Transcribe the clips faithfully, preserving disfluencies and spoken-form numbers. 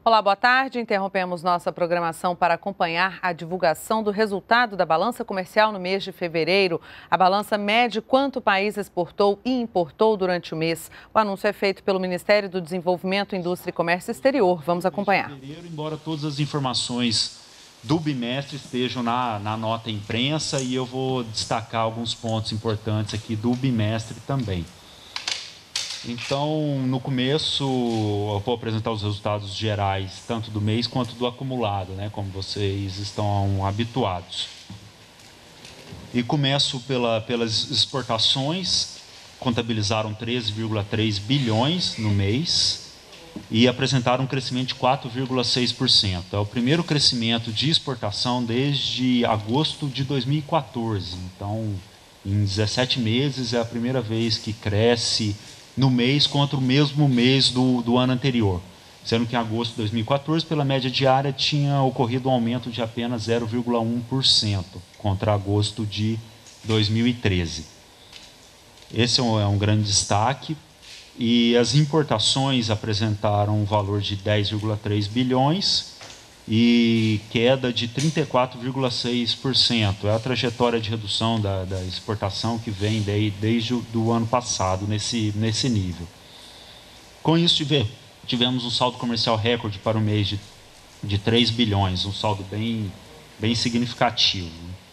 Olá, boa tarde. Interrompemos nossa programação para acompanhar a divulgação do resultado da balança comercial no mês de fevereiro. A balança mede quanto o país exportou e importou durante o mês. O anúncio é feito pelo Ministério do Desenvolvimento, Indústria e Comércio Exterior. Vamos acompanhar. Embora todas as informações do bimestre estejam na, na nota imprensa, e eu vou destacar alguns pontos importantes aqui do bimestre também. Então, no começo, eu vou apresentar os resultados gerais, tanto do mês quanto do acumulado, né, como vocês estão habituados. E começo pela, pelas exportações, contabilizaram treze vírgula três bilhões no mês e apresentaram um crescimento de quatro vírgula seis por cento. É o primeiro crescimento de exportação desde agosto de dois mil e quatorze. Então, em dezessete meses, é a primeira vez que cresce no mês contra o mesmo mês do, do ano anterior. Sendo que em agosto de dois mil e quatorze, pela média diária, tinha ocorrido um aumento de apenas zero vírgula um por cento contra agosto de dois mil e treze. Esse é um, é um grande destaque. E as importações apresentaram um valor de dez vírgula três bilhões e queda de trinta e quatro vírgula seis por cento. É a trajetória de redução da, da exportação que vem de, desde o do ano passado, nesse, nesse nível. Com isso, tive, tivemos um saldo comercial recorde para o mês de, de três bilhões, um saldo bem, bem significativo.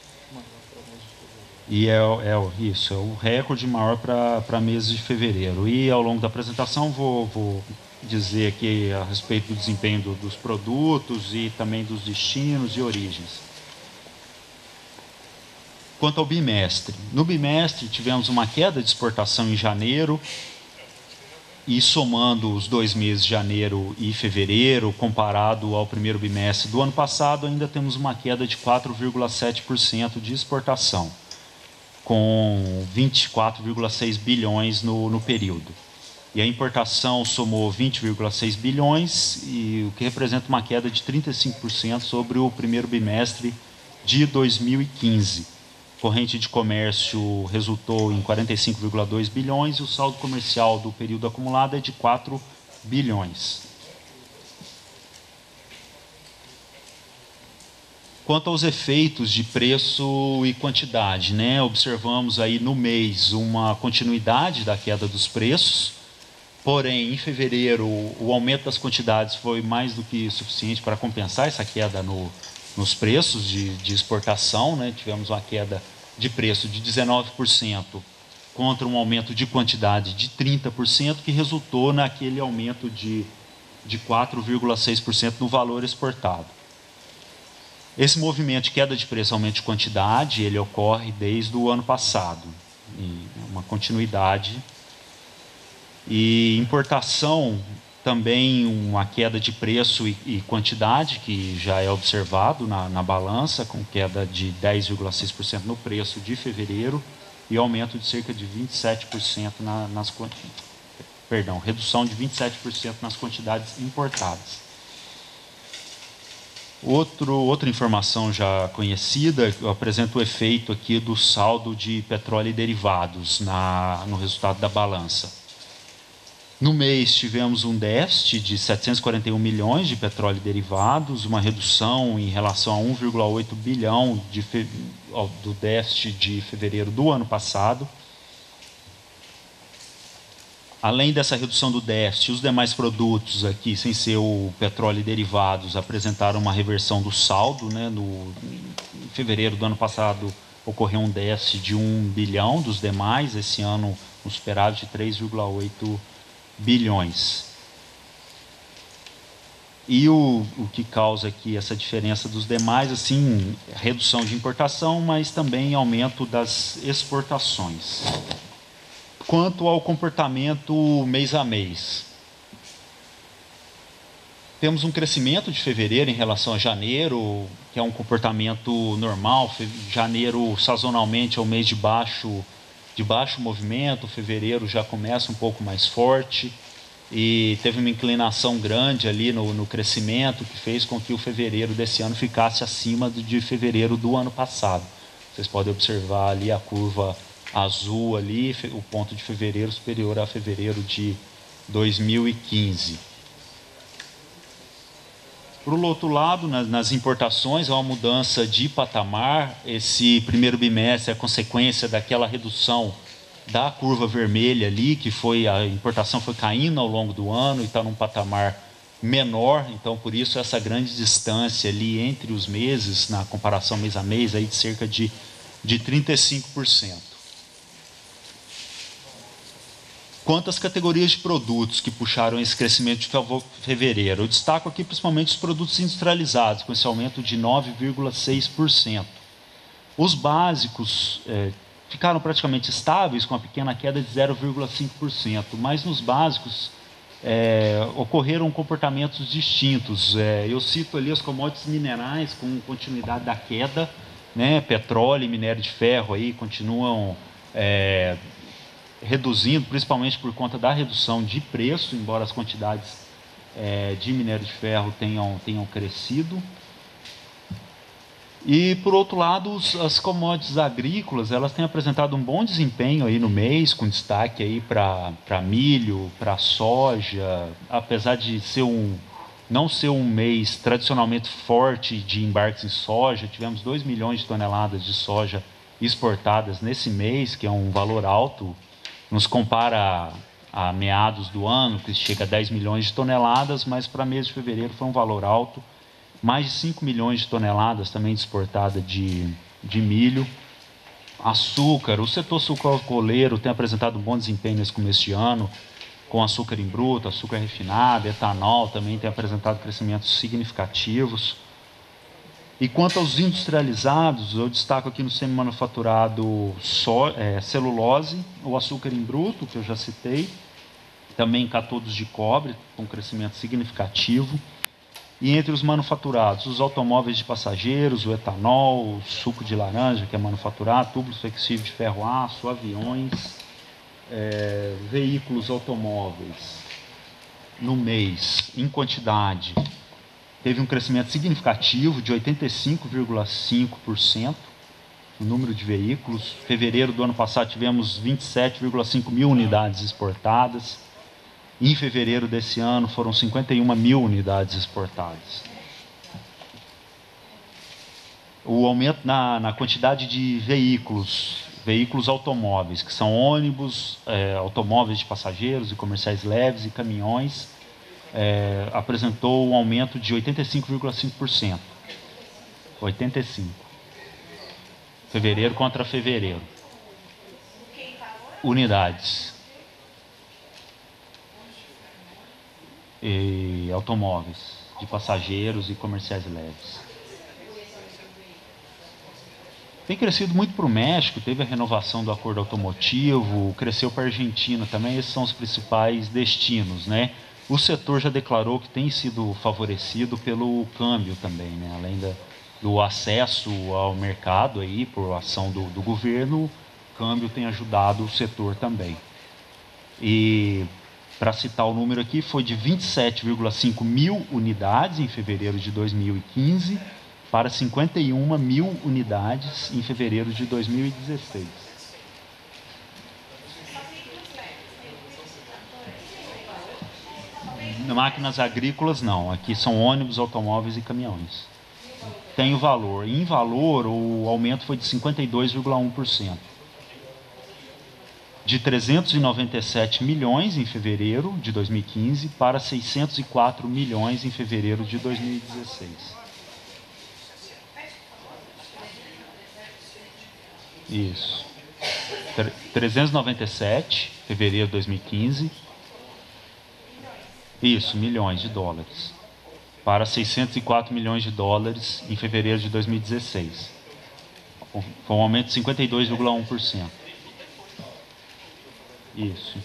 E é, é isso, é o recorde maior para meses de fevereiro. E ao longo da apresentação vou, vou dizer aqui a respeito do desempenho do, dos produtos e também dos destinos e origens. Quanto ao bimestre, no bimestre tivemos uma queda de exportação em janeiro e somando os dois meses, janeiro e fevereiro, comparado ao primeiro bimestre do ano passado, ainda temos uma queda de quatro vírgula sete por cento de exportação, com vinte e quatro vírgula seis bilhões no, no período. E a importação somou vinte vírgula seis bilhões, e o que representa uma queda de trinta e cinco por cento sobre o primeiro bimestre de dois mil e quinze. Corrente de comércio resultou em quarenta e cinco vírgula dois bilhões e o saldo comercial do período acumulado é de quatro bilhões. Quanto aos efeitos de preço e quantidade, né, observamos aí no mês uma continuidade da queda dos preços, porém, em fevereiro, o aumento das quantidades foi mais do que suficiente para compensar essa queda no, nos preços de, de exportação, né, tivemos uma queda de preço de dezenove por cento contra um aumento de quantidade de trinta por cento, que resultou naquele aumento de, de quatro vírgula seis por cento no valor exportado. Esse movimento de queda de preço, aumento de quantidade, ele ocorre desde o ano passado, e uma continuidade. E importação, também uma queda de preço e, e quantidade, que já é observado na, na balança, com queda de dez vírgula seis por cento no preço de fevereiro e aumento de cerca de vinte e sete por cento na, nas perdão, redução de vinte e sete por cento nas quantidades importadas. Outro, outra informação já conhecida, eu apresento o efeito aqui do saldo de petróleo e derivados na, no resultado da balança. No mês tivemos um déficit de setecentos e quarenta e um milhões de petróleo e derivados, uma redução em relação a um vírgula oito bilhão de fe... do déficit de fevereiro do ano passado. Além dessa redução do déficit, os demais produtos aqui, sem ser o petróleo e derivados, apresentaram uma reversão do saldo, né? No, em fevereiro do ano passado ocorreu um déficit de um bilhão dos demais, esse ano um superávit de três vírgula oito bilhões. E o, o que causa aqui essa diferença dos demais, assim, redução de importação, mas também aumento das exportações. Quanto ao comportamento mês a mês, temos um crescimento de fevereiro em relação a janeiro, que é um comportamento normal. Janeiro, sazonalmente, é um mês de baixo, de baixo movimento, fevereiro já começa um pouco mais forte, e teve uma inclinação grande ali no, no crescimento, que fez com que o fevereiro desse ano ficasse acima de fevereiro do ano passado. Vocês podem observar ali a curva azul ali, o ponto de fevereiro superior a fevereiro de dois mil e quinze. Por outro lado, nas, nas importações, há uma mudança de patamar. Esse primeiro bimestre é a consequência daquela redução da curva vermelha ali, que foi a importação foi caindo ao longo do ano e está num patamar menor. Então, por isso, essa grande distância ali entre os meses, na comparação mês a mês, aí de cerca de, de trinta e cinco por cento. Quanto às categorias de produtos que puxaram esse crescimento de fevereiro, eu destaco aqui principalmente os produtos industrializados, com esse aumento de nove vírgula seis por cento. Os básicos eh, ficaram praticamente estáveis, com uma pequena queda de zero vírgula cinco por cento, mas nos básicos eh, ocorreram comportamentos distintos. Eh, eu cito ali as commodities minerais com continuidade da queda, né? Petróleo e minério de ferro aí continuam eh, reduzindo, principalmente por conta da redução de preço, embora as quantidades é, de minério de ferro tenham, tenham crescido. E, por outro lado, os, as commodities agrícolas, elas têm apresentado um bom desempenho aí no mês, com destaque aí para milho, para soja, apesar de ser um, não ser um mês tradicionalmente forte de embarques em soja. Tivemos dois milhões de toneladas de soja exportadas nesse mês, que é um valor alto. Nos compara a, a meados do ano, que chega a dez milhões de toneladas, mas para mês de fevereiro foi um valor alto. Mais de cinco milhões de toneladas também exportada de, de milho. Açúcar, o setor sucroalcooleiro tem apresentado um bom desempenho nesse começo de ano, com açúcar em bruto, açúcar refinado, etanol também tem apresentado crescimentos significativos. E quanto aos industrializados, eu destaco aqui no semi-manufaturado so, é, celulose, o açúcar em bruto, que eu já citei, também cátodos de cobre, com crescimento significativo. E entre os manufaturados, os automóveis de passageiros, o etanol, o suco de laranja, que é manufaturado, tubos flexíveis de ferro-aço, aviões, é, veículos automóveis, no mês, em quantidade, teve um crescimento significativo de oitenta e cinco vírgula cinco por cento no número de veículos. Em fevereiro do ano passado tivemos vinte e sete vírgula cinco mil unidades exportadas. Em fevereiro desse ano foram cinquenta e uma mil unidades exportadas. O aumento na, na quantidade de veículos, veículos automóveis, que são ônibus, é, automóveis de passageiros e comerciais leves e caminhões, É, apresentou um aumento de oitenta e cinco vírgula cinco por cento. oitenta e cinco. Fevereiro contra fevereiro. Unidades. E automóveis de passageiros e comerciais leves. Tem crescido muito para o México, teve a renovação do acordo automotivo, cresceu para a Argentina também, esses são os principais destinos, né? O setor já declarou que tem sido favorecido pelo câmbio também, né? Além da, do acesso ao mercado aí, por ação do, do governo, o câmbio tem ajudado o setor também. E, para citar o número aqui, foi de vinte e sete vírgula cinco mil unidades em fevereiro de dois mil e quinze para cinquenta e uma mil unidades em fevereiro de dois mil e dezesseis. Máquinas agrícolas não, aqui são ônibus, automóveis e caminhões. Tem o valor, em valor o aumento foi de cinquenta e dois vírgula um por cento. De trezentos e noventa e sete milhões em fevereiro de dois mil e quinze para seiscentos e quatro milhões em fevereiro de dois mil e dezesseis. Isso. trezentos e noventa e sete, fevereiro de dois mil e quinze. Isso, milhões de dólares. Para seiscentos e quatro milhões de dólares em fevereiro de dois mil e dezesseis. Foi um aumento de cinquenta e dois vírgula um por cento. Isso.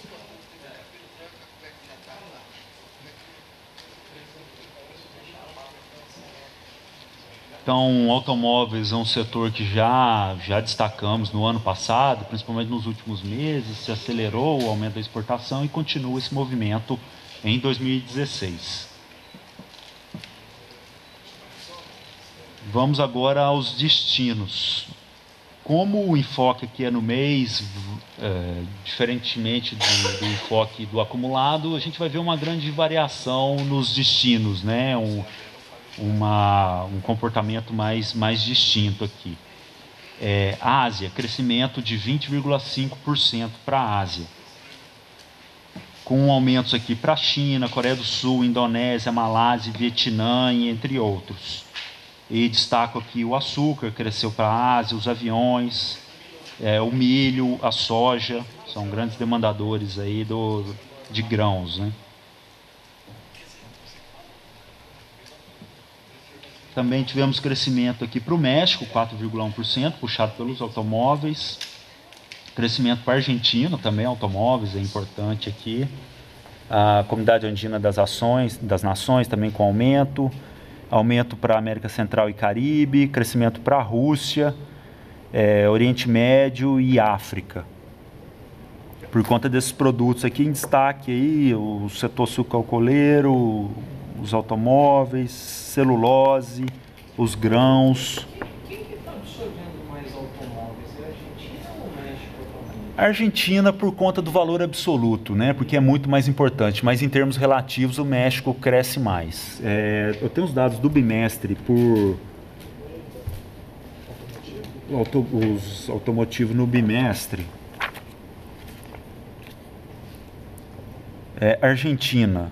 Então, automóveis é um setor que já, já destacamos no ano passado, principalmente nos últimos meses, se acelerou o aumento da exportação e continua esse movimento em dois mil e dezesseis. Vamos agora aos destinos. Como o enfoque aqui é no mês, é, diferentemente do, do enfoque do acumulado, a gente vai ver uma grande variação nos destinos, né? Um, uma, um comportamento mais, mais distinto aqui. É, Ásia, crescimento de vinte vírgula cinco por cento para a Ásia, com aumentos aqui para a China, Coreia do Sul, Indonésia, Malásia, Vietnã, entre outros. E destaco aqui o açúcar, cresceu para a Ásia, os aviões, é, o milho, a soja, são grandes demandadores aí do, de grãos, né? Também tivemos crescimento aqui para o México, quatro vírgula um por cento, puxado pelos automóveis. Crescimento para a Argentina também, automóveis, é importante aqui. A Comunidade Andina das Ações, das Nações também com aumento. Aumento para a América Central e Caribe, crescimento para a Rússia, é, Oriente Médio e África. Por conta desses produtos aqui em destaque, aí, o setor sucroalcooleiro, os automóveis, celulose, os grãos. Quem que está absorvendo mais automóveis? É a Argentina ou o México? A Argentina por conta do valor absoluto, né? Porque é muito mais importante, mas em termos relativos o México cresce mais. É, eu tenho os dados do bimestre por auto, os automotivos no bimestre. É, Argentina.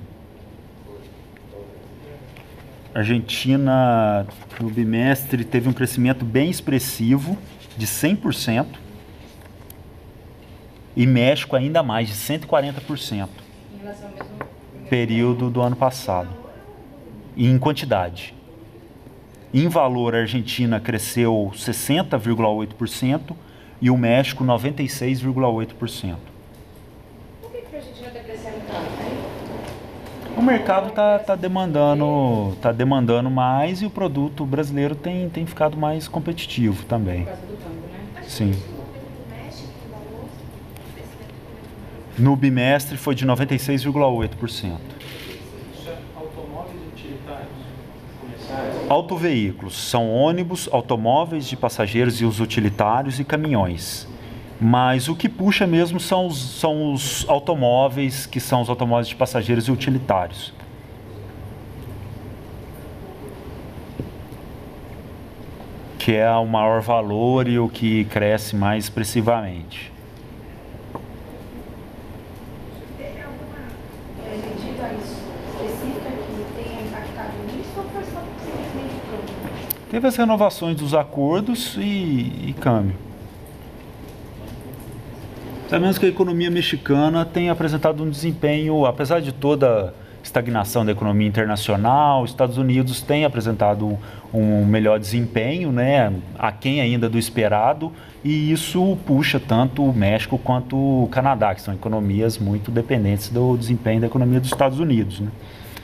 Argentina no bimestre teve um crescimento bem expressivo de cem por cento. E México ainda mais, de cento e quarenta por cento. Em relação ao mesmo período do ano passado. E em quantidade. Em valor, a Argentina cresceu sessenta vírgula oito por cento e o México noventa e seis vírgula oito por cento. Por que a Argentina está crescendo tanto? O mercado está tá demandando, tá demandando mais e o produto brasileiro tem, tem ficado mais competitivo também. Por causa do câmbio, né? Sim. No bimestre foi de noventa e seis vírgula oito por cento. Isso é automóveis utilitários? Autoveículos são ônibus, automóveis de passageiros e os utilitários e caminhões. Mas o que puxa mesmo são os, são os automóveis, que são os automóveis de passageiros e utilitários. Que é o maior valor e o que cresce mais expressivamente. Teve as renovações dos acordos e, e câmbio. Sabemos que a economia mexicana tem apresentado um desempenho, apesar de toda a estagnação da economia internacional, os Estados Unidos têm apresentado um, um melhor desempenho, né, aquém ainda do esperado, e isso puxa tanto o México quanto o Canadá, que são economias muito dependentes do desempenho da economia dos Estados Unidos, né.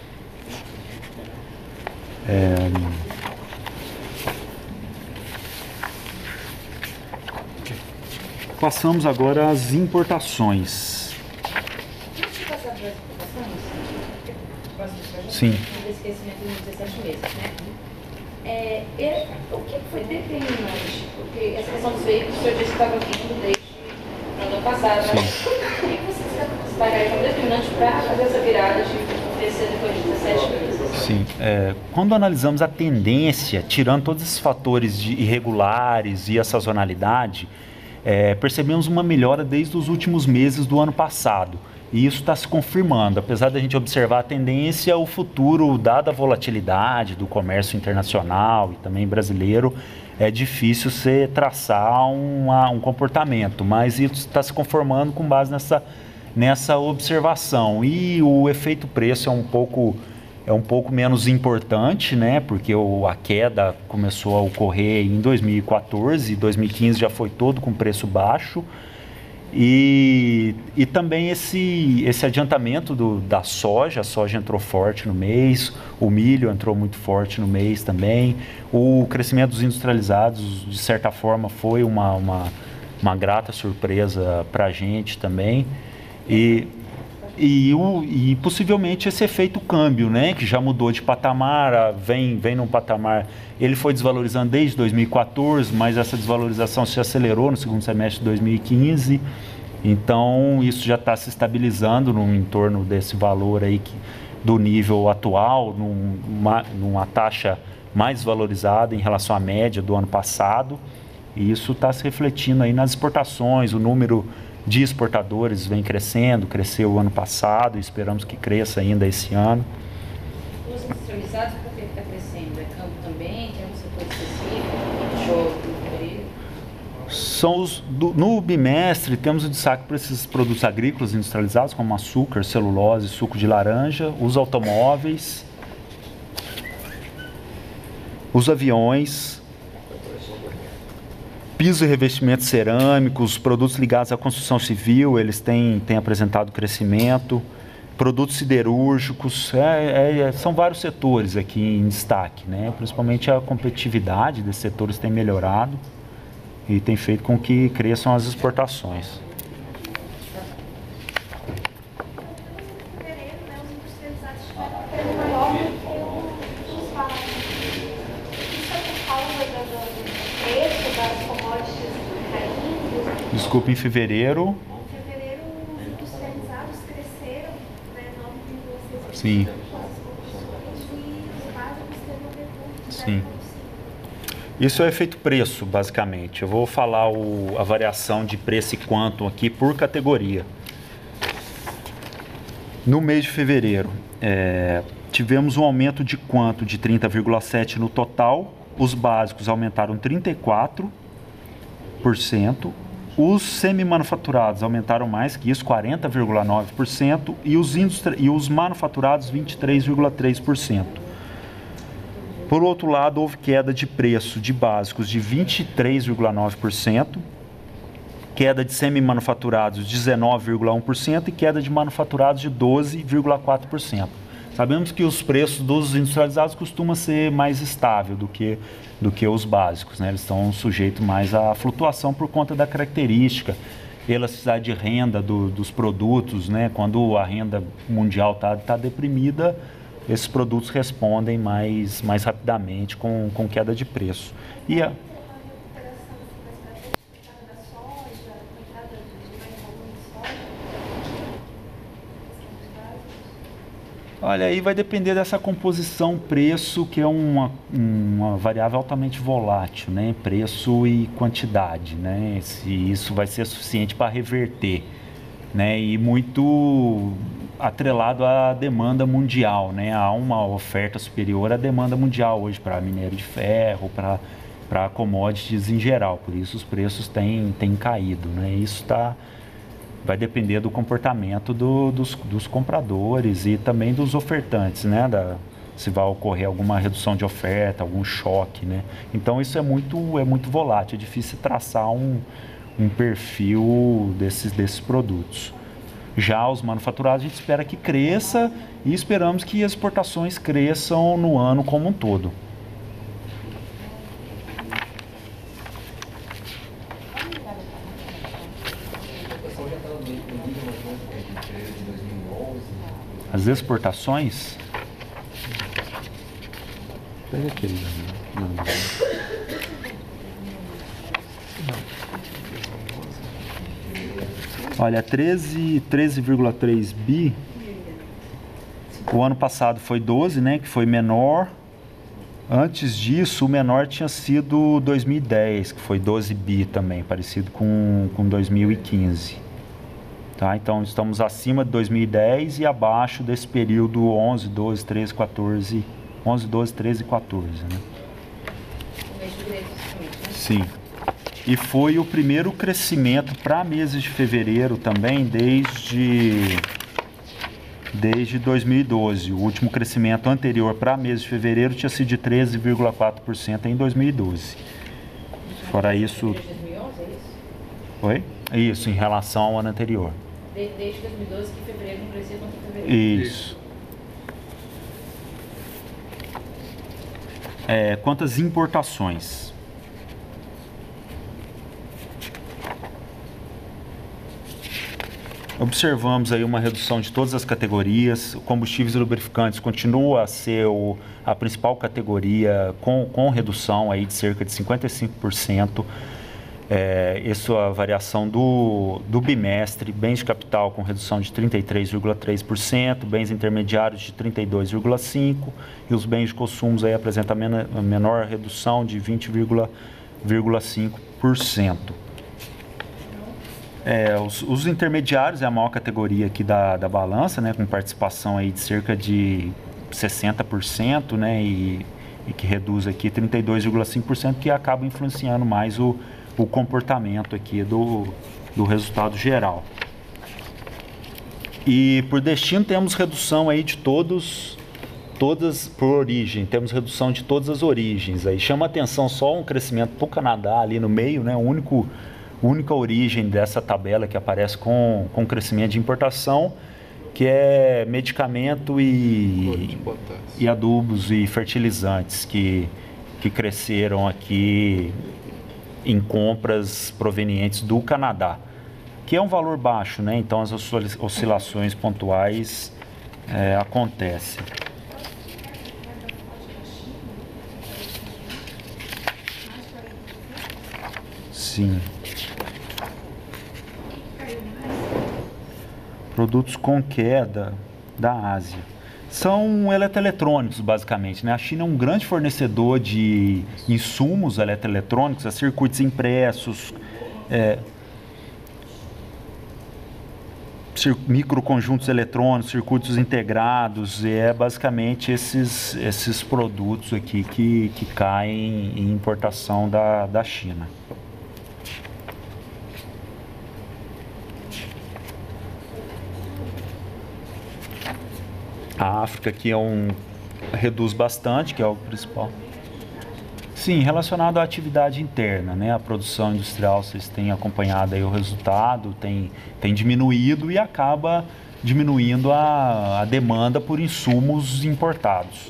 É... Passamos agora às importações. Sim. É, é, o que foi determinante? Porque essa questão dos veículos, o senhor disse que estava vindo desde o ano passado. Né? O que você destacaria como determinante para fazer essa virada de crescer depois de dezessete meses? Sim. É, quando analisamos a tendência, tirando todos esses fatores de irregulares e a sazonalidade, É, percebemos uma melhora desde os últimos meses do ano passado e isso está se confirmando. Apesar da gente observar a tendência, o futuro, dada a volatilidade do comércio internacional e também brasileiro, é difícil você traçar uma, um comportamento, mas isso está se conformando com base nessa, nessa observação. E o efeito preço é um pouco... é um pouco menos importante, né? Porque o, a queda começou a ocorrer em dois mil e quatorze, dois mil e quinze já foi todo com preço baixo. E, e também esse, esse adiantamento do, da soja, a soja entrou forte no mês, o milho entrou muito forte no mês também. O crescimento dos industrializados, de certa forma, foi uma, uma, uma grata surpresa para a gente também. E... E, o, e possivelmente esse efeito câmbio, né, que já mudou de patamar, vem, vem num patamar, ele foi desvalorizando desde dois mil e quatorze, mas essa desvalorização se acelerou no segundo semestre de dois mil e quinze, então isso já está se estabilizando no entorno desse valor aí, que do nível atual, numa, numa taxa mais valorizada em relação à média do ano passado. E isso está se refletindo aí nas exportações, o número de exportadores vem crescendo, cresceu o ano passado, e esperamos que cresça ainda esse ano. Os industrializados, por que está crescendo? É campo também? Tem um setor específico? Jogo, São os, do, no bimestre, temos o destaque para esses produtos agrícolas industrializados, como açúcar, celulose, suco de laranja, os automóveis, os aviões, piso e revestimentos cerâmicos, produtos ligados à construção civil, eles têm, têm apresentado crescimento, produtos siderúrgicos, é, é, são vários setores aqui em destaque, né? Principalmente a competitividade desses setores tem melhorado e tem feito com que cresçam as exportações. Desculpa, em fevereiro... Em fevereiro, os industrializados cresceram, né, nove vírgula seis por cento. Sim. E os básicos teve um recuo de Sim. zero vírgula cinco. Isso é efeito preço, basicamente. Eu vou falar o, a variação de preço e quantum aqui por categoria. No mês de fevereiro, é, tivemos um aumento de quantum de trinta vírgula sete por cento no total. Os básicos aumentaram trinta e quatro por cento. Os semi-manufaturados aumentaram mais que isso, quarenta vírgula nove por cento. E os, e os manufaturados, vinte e três vírgula três por cento. Por outro lado, houve queda de preço de básicos de vinte e três vírgula nove por cento, queda de semi-manufaturados de dezenove vírgula um por cento e queda de manufaturados de doze vírgula quatro por cento. Sabemos que os preços dos industrializados costumam ser mais estáveis do que, do que os básicos, né? Eles estão sujeitos mais à flutuação por conta da característica, elasticidade de renda do, dos produtos, né? Quando a renda mundial está tá deprimida, esses produtos respondem mais, mais rapidamente com, com queda de preço. E a... Olha, aí vai depender dessa composição preço, que é uma, uma variável altamente volátil, né? Preço e quantidade, né? Se isso vai ser suficiente para reverter, né? E muito atrelado à demanda mundial, né? Há uma oferta superior à demanda mundial hoje para minério de ferro, para para commodities em geral, por isso os preços têm, têm caído, né? Isso tá, vai depender do comportamento do, dos, dos compradores e também dos ofertantes, né? Da, se vai ocorrer alguma redução de oferta, algum choque, né? Então isso é muito, é muito volátil, é difícil traçar um, um perfil desses, desses produtos. Já os manufaturados a gente espera que cresça e esperamos que as exportações cresçam no ano como um todo. As exportações? Pega aquele. Não, não. Olha, treze vírgula três bi. O ano passado foi doze, né? Que foi menor. Antes disso, o menor tinha sido dois mil e dez, que foi doze bi também, parecido com, com dois mil e quinze. Tá? Então, estamos acima de dois mil e dez e abaixo desse período onze, doze, treze, quatorze. onze, doze, treze e quatorze, né? Sim. E foi o primeiro crescimento para meses de fevereiro também desde, desde dois mil e doze. O último crescimento anterior para meses de fevereiro tinha sido de treze vírgula quatro por cento em dois mil e doze. Fora isso... Desde dois mil e onze, é isso? Oi? Isso, em relação ao ano anterior. Desde dois mil e doze que fevereiro não crescia quanto fevereiro. Isso. É, quantas importações? Observamos aí uma redução de todas as categorias. Combustíveis e lubrificantes continua a ser o, a principal categoria com, com redução aí de cerca de cinquenta e cinco por cento. É, isso é a variação do, do bimestre, bens de capital com redução de trinta e três vírgula três por cento, bens intermediários de trinta e dois vírgula cinco por cento e os bens de consumos aí apresentam a menor redução de vinte vírgula cinco por cento. É, os, os intermediários é a maior categoria aqui da, da balança, né, com participação aí de cerca de sessenta por cento, né, e, e que reduz aqui trinta e dois vírgula cinco por cento, que acaba influenciando mais o o comportamento aqui do, do resultado geral. E por destino temos redução aí de todos, todas por origem, temos redução de todas as origens. Aí chama atenção só um crescimento para o Canadá ali no meio, né? O único, única origem dessa tabela que aparece com, com crescimento de importação, que é medicamento e, e adubos e fertilizantes que, que cresceram aqui em compras provenientes do Canadá, que é um valor baixo, né? Então as oscilações pontuais é, acontecem. Sim. Produtos com queda da Ásia. São eletroeletrônicos, basicamente, né? A China é um grande fornecedor de insumos eletroeletrônicos, a circuitos impressos, é, microconjuntos eletrônicos, circuitos integrados, e é basicamente esses, esses produtos aqui que, que caem em importação da, da China. A África aqui é um, reduz bastante, que é o principal. Sim, relacionado à atividade interna, né? A produção industrial, vocês têm acompanhado aí o resultado, tem, tem diminuído e acaba diminuindo a, a demanda por insumos importados.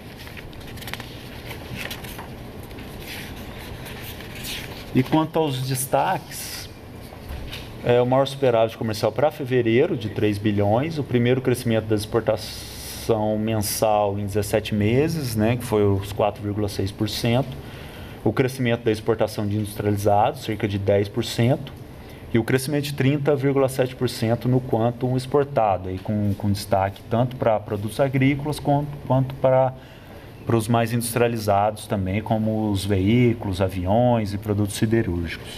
E quanto aos destaques, é o maior superávit comercial para fevereiro, de três bilhões, o primeiro crescimento das exportações mensal em dezessete meses, né, que foi os quatro vírgula seis por cento, o crescimento da exportação de industrializados, cerca de dez por cento, e o crescimento de trinta vírgula sete por cento no quantum exportado, aí com, com destaque tanto para produtos agrícolas quanto, quanto para, para os mais industrializados também, como os veículos, aviões e produtos siderúrgicos.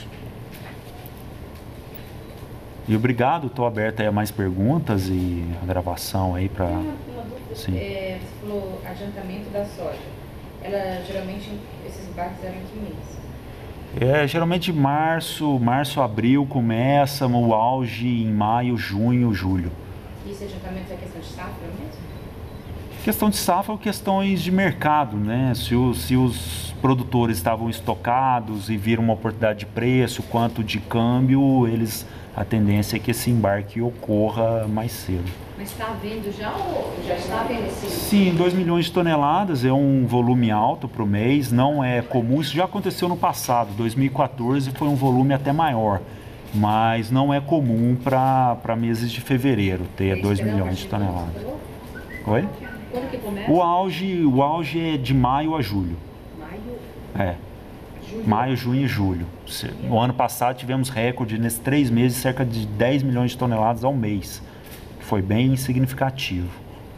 E obrigado, estou aberto aí a mais perguntas e a gravação aí para... Sim. É, você falou adiantamento da soja. Ela, geralmente, esses embarques eram em que mês? É, geralmente março, março, abril começa, o auge em maio, junho, julho. E esse adiantamento é questão de safra mesmo? Questão de safra ou questões de mercado, né? Se os, se os produtores estavam estocados e viram uma oportunidade de preço, quanto de câmbio, eles... a tendência é que esse embarque ocorra mais cedo. Mas está havendo já ou já está havendo esse... Sim, dois milhões de toneladas é um volume alto para o mês, não é comum, isso já aconteceu no passado, dois mil e quatorze foi um volume até maior, mas não é comum para meses de fevereiro ter dois milhões de toneladas. Oi? Quando que começa? O auge, o auge é de maio a julho. Maio? É. Maio, junho e julho. No ano passado tivemos recorde nesses três meses, cerca de dez milhões de toneladas ao mês. Foi bem significativo.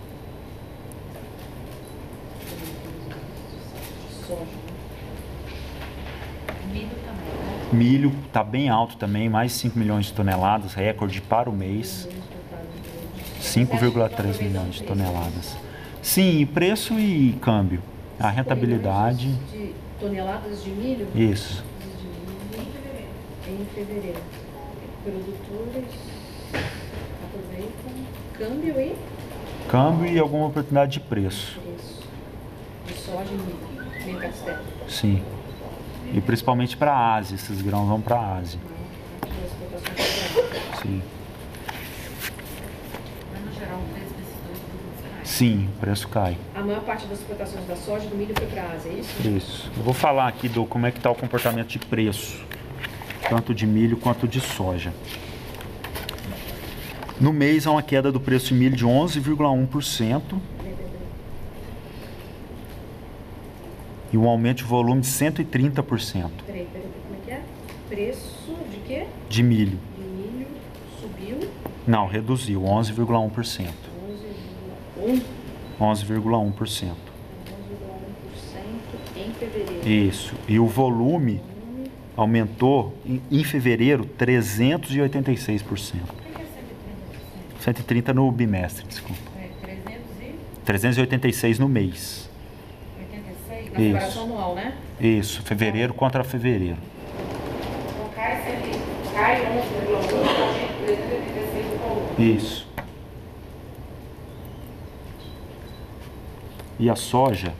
Milho também, né? Milho está bem alto também, mais de cinco milhões de toneladas, recorde para o mês. cinco vírgula três milhões de toneladas. Sim, e preço e câmbio. A rentabilidade... De toneladas de milho? Isso. Em fevereiro. Produtores aproveitam câmbio e? Câmbio e alguma oportunidade de preço. Preço. De soja e milho. Mercado externo. Sim. E principalmente para a Ásia, esses grãos vão para a Ásia. Sim. Mas no geral o preço desses dois produtos cai? Sim, o preço cai. A maior parte das exportações da soja e do milho foi para a Ásia, é isso? Isso. Eu vou falar aqui do como é que está o comportamento de preço, tanto de milho quanto de soja. No mês há uma queda do preço de milho de onze vírgula um por cento e um aumento de volume de cento e trinta por cento. Peraí, peraí, como é que é? preço de quê? De milho. De milho subiu Não, reduziu, onze vírgula um por cento. onze vírgula um onze vírgula um por cento. por cento. onze vírgula um por cento em fevereiro. Isso. E o volume aumentou em, em fevereiro trezentos e oitenta e seis por cento. Por que é cento e trinta por cento? cento e trinta no bimestre, desculpa. É trezentos e trezentos e oitenta e seis no mês. oitenta e seis? Na Isso. comparação anual, né? Isso, fevereiro contra fevereiro. Então cai, cem, cai onze vírgula um por cento, trezentos e oitenta e seis no volume. Isso. E a soja?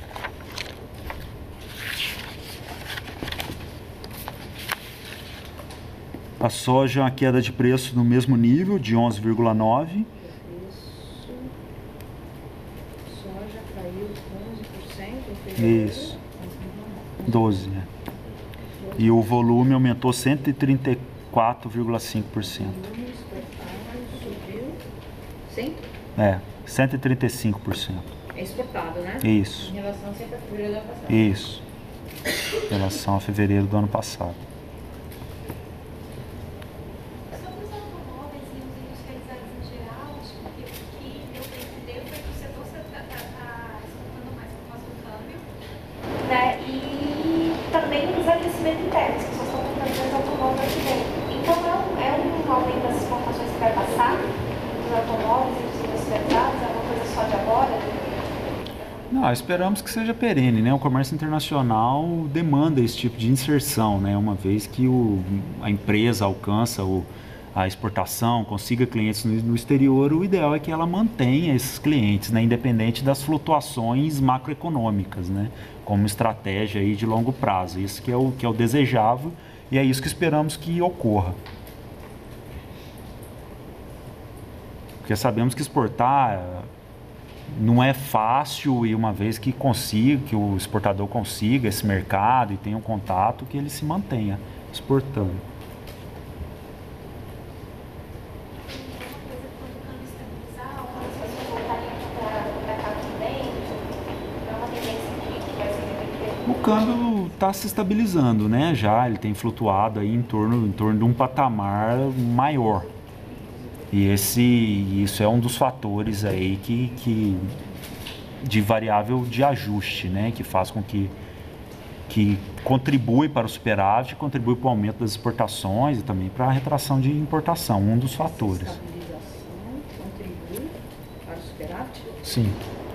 A soja é uma queda de preço no mesmo nível, de onze vírgula nove por cento. Isso. Soja caiu onze por cento em fevereiro. Isso. doze, né? E o volume aumentou cento e trinta e quatro vírgula cinco por cento. Volume exportado subiu cem? É, cento e trinta e cinco por cento. É exportado, né? Isso, Em relação sempre a fevereiro do ano passado. isso. Em relação a fevereiro do ano passado. Sobre os automóveis e os industrializados em geral, acho que o que deu para entender foi que o setor está exportando mais por causa do câmbio, né? E também o desabastecimento interno, as pessoas estão comprando mais automóveis aqui dentro. Então é um, é um aumento das exportações que vai passar dos automóveis e dos industrializados, é uma coisa só de agora? Não, esperamos que seja perene, né? O comércio internacional demanda esse tipo de inserção, né? Uma vez que o, a empresa alcança o, a exportação, consiga clientes no, no exterior, o ideal é que ela mantenha esses clientes, né? Independente das flutuações macroeconômicas, né? Como estratégia aí de longo prazo. Isso que é o, que é o desejável e é isso que esperamos que ocorra. Porque sabemos que exportar não é fácil e uma vez que consiga, que o exportador consiga esse mercado e tenha um contato, que ele se mantenha exportando. O câmbio está se estabilizando, né? Já ele tem flutuado aí em torno, em torno de um patamar maior. E esse, isso é um dos fatores aí que, que de variável de ajuste, né? Que faz com que, que contribui para o superávit, contribui para o aumento das exportações e também para a retração de importação, um dos fatores. Estabilização contribui para o superávit? Sim.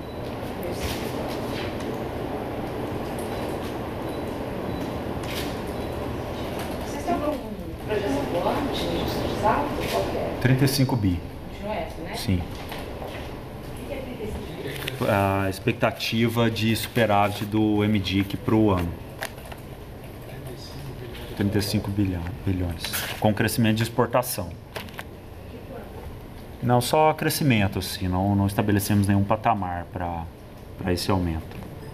Vocês têm alguma projeção do ano de industrializado? Qual que é? trinta e cinco bi. Continua essa, né? Sim. O que é trinta e cinco bi? A expectativa de superávit do M D I C para o ano. trinta e cinco bilhão, bilhões. Com crescimento de exportação. Não, só crescimento, assim, não, não estabelecemos nenhum patamar para para esse aumento.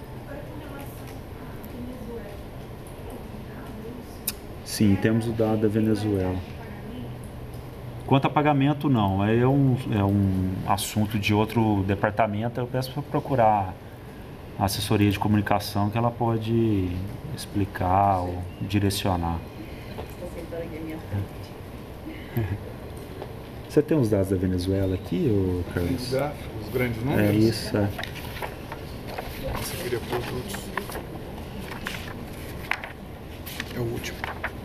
Sim, temos o dado da Venezuela. Quanto a pagamento, não. É um, é um assunto de outro departamento. Eu peço para procurar a assessoria de comunicação, que ela pode explicar ou direcionar. Estou sentando aqui a minha frente. Você tem os dados da Venezuela aqui, ô Carlos? Os gráficos, os grandes números. É isso, é. Seguiria produtos. É o último.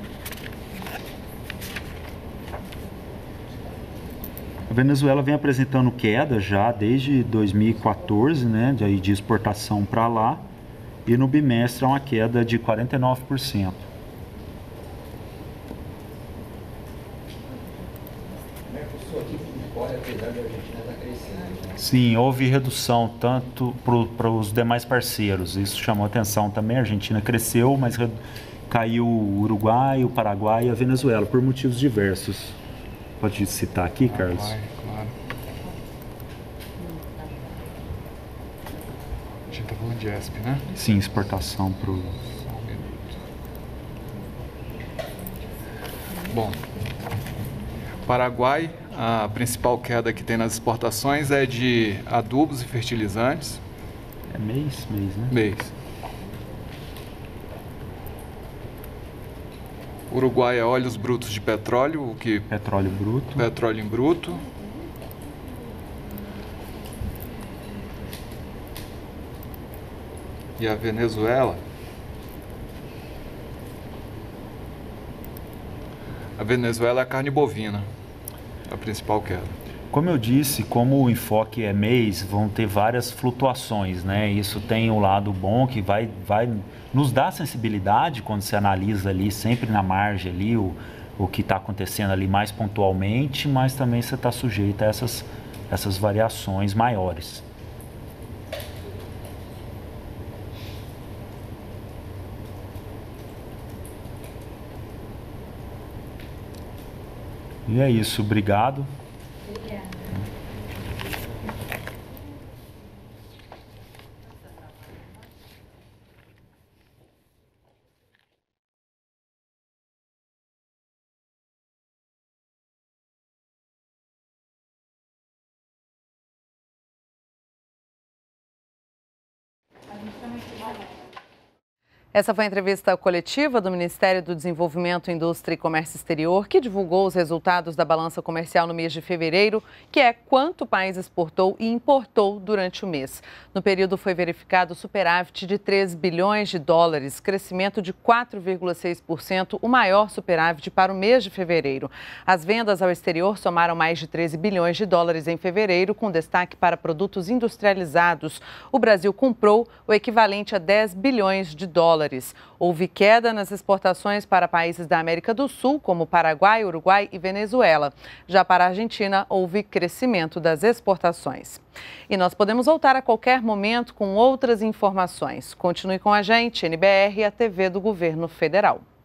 A Venezuela vem apresentando queda já desde dois mil e quatorze, né, de, de exportação para lá, e no bimestre é uma queda de quarenta e nove por cento. Sim, houve redução tanto para os demais parceiros, isso chamou atenção também. A Argentina cresceu, mas re... caiu o Uruguai, o Paraguai e a Venezuela, por motivos diversos. Pode citar aqui, Carlos? Vai, claro. A gente tá falando de E S P, né? Sim, exportação para o... Só um minuto. Bom, Paraguai, a principal queda que tem nas exportações é de adubos e fertilizantes. É mês, mês, né? Mês. Uruguai é óleos brutos de petróleo, o que Petróleo bruto. petróleo em bruto. E a Venezuela? A Venezuela é a carne bovina, a principal queda. Como eu disse, como o enfoque é mês, vão ter várias flutuações, né? Isso tem um lado bom que vai, vai nos dar sensibilidade quando se analisa ali, sempre na margem ali, o, o que está acontecendo ali mais pontualmente, mas também você está sujeito a essas, essas variações maiores. E é isso, obrigado. Essa foi a entrevista coletiva do Ministério do Desenvolvimento, Indústria e Comércio Exterior, que divulgou os resultados da balança comercial no mês de fevereiro, que é quanto o país exportou e importou durante o mês. No período foi verificado superávit de três bilhões de dólares, crescimento de quatro vírgula seis por cento, o maior superávit para o mês de fevereiro. As vendas ao exterior somaram mais de treze bilhões de dólares em fevereiro, com destaque para produtos industrializados. O Brasil comprou o equivalente a dez bilhões de dólares. Houve queda nas exportações para países da América do Sul, como Paraguai, Uruguai e Venezuela. Já para a Argentina, houve crescimento das exportações. E nós podemos voltar a qualquer momento com outras informações. Continue com a gente, N B R e a T V do Governo Federal.